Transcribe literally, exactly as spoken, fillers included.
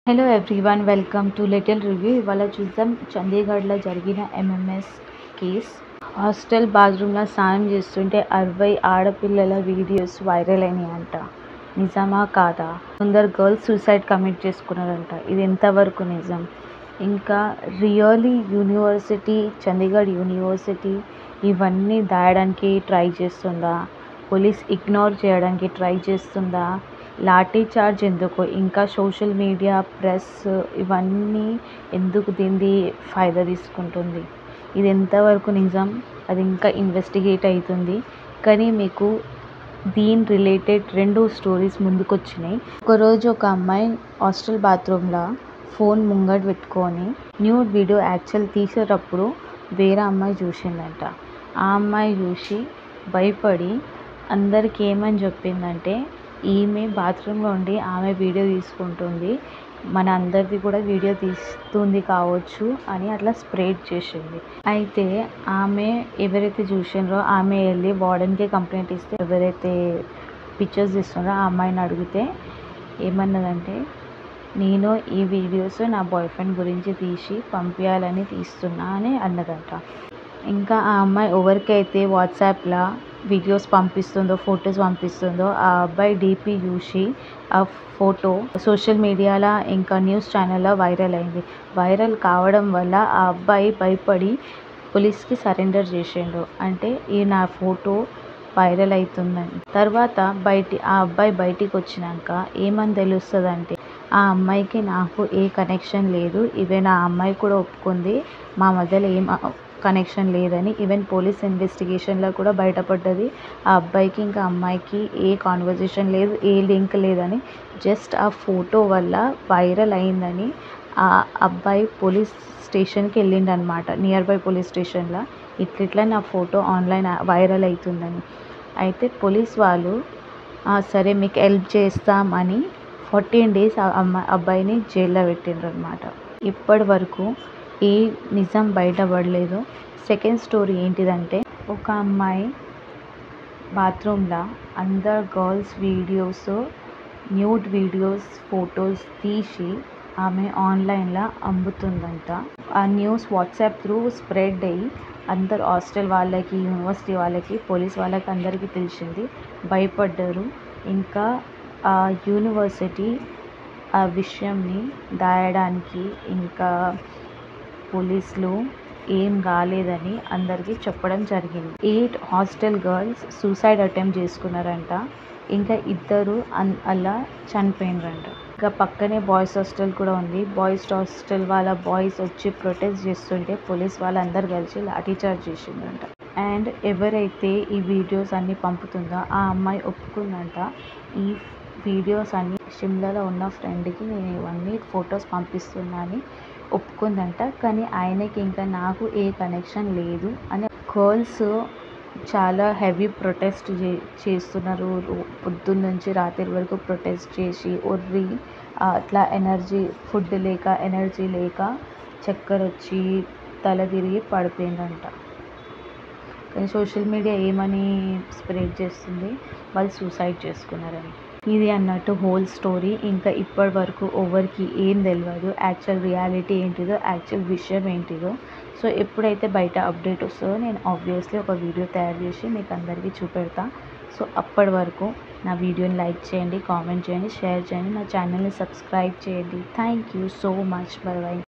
Hello everyone, welcome to little review. ఇవాళ చూద్దాం చండీగఢ్లో జరిగిన ఎంఎంఎస్ కేస్. హాస్టల్ బాత్రూంలో స్నానం చేస్తుంటే అరవై ఆడపిల్లల వీడియోస్ వైరల్ అయినాయంట. నిజమా కాదా? కొందరు గర్ల్స్ సూసైడ్ కమిట్ చేసుకున్నారంట. ఇది ఎంతవరకు నిజం? ఇంకా రియల్లీ యూనివర్సిటీ, చండీగఢ్ యూనివర్సిటీ ఇవన్నీ దాయడానికి ట్రై చేస్తుందా? పోలీస్ ఇగ్నోర్ చేయడానికి ట్రై చేస్తుందా? లాఠీ చార్జ్ ఎందుకు? ఇంకా సోషల్ మీడియా, ప్రెస్ ఇవన్నీ ఎందుకు దీన్ని ఫాయిదా తీసుకుంటుంది? ఇది ఎంతవరకు నిజం? అది ఇంకా ఇన్వెస్టిగేట్ అవుతుంది. కానీ మీకు దీని రిలేటెడ్ రెండు స్టోరీస్ ముందుకు వచ్చినాయి. ఒకరోజు ఒక అమ్మాయి హాస్టల్ బాత్రూంలో ఫోన్ ముంగట పెట్టుకొని న్యూడ్ వీడియో యాక్చువల్ తీసేటప్పుడు వేరే అమ్మాయి చూసిందంట. ఆ అమ్మాయి చూసి భయపడి అందరికి ఏమని చెప్పిందంటే, ఈమె బాత్రూంలో ఉండి ఆమె వీడియో తీసుకుంటుంది, మన అందరిది కూడా వీడియో తీస్తుంది కావచ్చు అని అట్లా స్ప్రెడ్ చేసింది. అయితే ఆమె ఎవరైతే చూసిండ్రో ఆమె వెళ్ళి వార్డెన్కి కంప్లైంట్ ఇస్తే, ఎవరైతే పిక్చర్స్ తీస్తున్నారో ఆ అమ్మాయిని అడిగితే ఏమన్నదంటే, నేను ఈ వీడియోస్ నా బాయ్ ఫ్రెండ్ గురించి తీసి పంపించాలని తీస్తున్నా అని అన్నదంట. ఇంకా ఆ అమ్మాయి ఎవరికైతే వాట్సాప్లో వీడియోస్ పంపిస్తుందో, ఫొటోస్ పంపిస్తుందో ఆ అబ్బాయి డీపీ చూసి ఆ ఫోటో సోషల్ మీడియాలో ఇంకా న్యూస్ ఛానల్లో వైరల్ అయింది. వైరల్ కావడం వల్ల ఆ అబ్బాయి భయపడి పోలీస్కి సరెండర్ చేసిండు. అంటే ఈ నా ఫోటో వైరల్ అవుతుందని. తర్వాత బయటి ఆ అబ్బాయి బయటికి వచ్చినాక ఏమని తెలుస్తుంది అంటే, ఆ అమ్మాయికి నాకు ఏ కనెక్షన్ లేదు, ఈవెన్ ఆ అమ్మాయి కూడా ఒప్పుకుంది మా మధ్యలో ఏం కనెక్షన్ లేదని. ఈవెన్ పోలీస్ ఇన్వెస్టిగేషన్లో కూడా బయటపడ్డది ఆ అబ్బాయికి ఇంకా అమ్మాయికి ఏ కాన్వర్జేషన్ లేదు, ఏ లింక్ లేదని. జస్ట్ ఆ ఫోటో వల్ల వైరల్ అయిందని ఆ అబ్బాయి పోలీస్ స్టేషన్కి వెళ్ళిండు అనమాట, నియర్ బై పోలీస్ స్టేషన్లో. ఇట్లిట్లా నా ఫోటో ఆన్లైన్ వైరల్ అవుతుందని. అయితే పోలీస్ వాళ్ళు సరే మీకు హెల్ప్ చేస్తామని ఫోర్టీన్ డేస్ ఆ అమ్మాయి అబ్బాయిని జైల్లో పెట్టిండ్రు అనమాట. ఇప్పటి వరకు ఏ నిజం బయటపడలేదు. సెకండ్ స్టోరీ ఏంటిదంటే, ఒక అమ్మాయి బాత్రూంలో అందరు girls videos, nude videos, photos తీసి ఆమె ఆన్లైన్లో అమ్ముతుందంట. ఆ న్యూస్ వాట్సాప్ త్రూ స్ప్రెడ్ అయ్యి అందరు హాస్టల్ వాళ్ళకి, యూనివర్సిటీ వాళ్ళకి, పోలీస్ వాళ్ళకి అందరికీ తెలిసింది. భయపడ్డారు. ఇంకా ఆ యూనివర్సిటీ ఆ విషయంని దాయడానికి ఇంకా పోలీసులు ఏం కాలేదని అందరికీ చెప్పడం జరిగింది. Eight hostel girls suicide attempt చేసుకున్నారంట. ఇంకా ఇద్దరు అన్ అలా చనిపోయినరంట. ఇంకా పక్కనే బాయ్స్ హాస్టల్ కూడా ఉంది. బాయ్స్ హాస్టల్ వాళ్ళ బాయ్స్ వచ్చి ప్రొటెస్ట్ చేస్తుంటే పోలీస్ వాళ్ళందరూ కలిసి లాఠీచార్జ్ చేసిండ్రంట. అండ్ ఎవరైతే ఈ వీడియోస్ అన్నీ పంపుతుందో ఆ అమ్మాయి ఒప్పుకుందంట, ఈ వీడియోస్ అన్నీ షిమ్లాలో ఉన్న ఫ్రెండ్కి నేను ఇవన్నీ ఫొటోస్ పంపిస్తున్నా అని ఒప్పుకుందంట. కానీ ఆయనకి ఇంకా నాకు ఏ కనెక్షన్ లేదు అని. గర్ల్స్ చాలా హెవీ ప్రొటెస్ట్ చే చేస్తున్నారు పొద్దున్న నుంచి రాత్రి వరకు ప్రొటెస్ట్ చేసి ఒర్రి అట్లా ఎనర్జీ, ఫుడ్ లేక ఎనర్జీ లేక చక్కర వచ్చి తల తిరిగి పడిపోయిందంట. కానీ సోషల్ మీడియా ఏమని స్ప్రెడ్ చేస్తుంది, వాళ్ళు సూసైడ్ చేసుకున్నారని. ఇది అన్నట్టు హోల్ స్టోరీ. ఇంకా ఇప్పటి వరకు ఎవరికి ఏం తెలియదు యాక్చువల్ రియాలిటీ ఏంటిదో, యాక్చువల్ విషయం ఏంటిదో. సో ఎప్పుడైతే బయట అప్డేట్ వస్తుందో నేను ఆబ్వియస్లీ ఒక వీడియో తయారు చేసి మీకు అందరికీ చూపెడతా. సో అప్పటి వరకు నా వీడియోని లైక్ చేయండి, కామెంట్ చేయండి, షేర్ చేయండి, నా ఛానల్ని సబ్స్క్రైబ్ చేయండి. Thank you so much. Bye by.